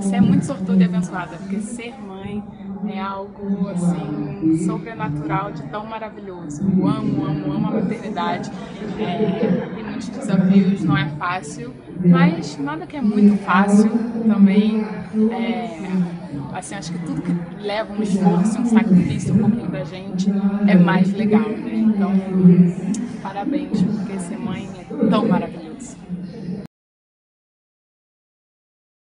você é muito sortuda e abençoada, porque ser mãe é algo assim sobrenatural de tão maravilhoso. Eu amo, amo, amo a maternidade. Tem muitos desafios, não é fácil, mas nada que é muito fácil também. Assim, acho que tudo que leva um esforço, um sacrifício um pouquinho da gente é mais legal, né? Então, parabéns, porque ser mãe é tão maravilhoso.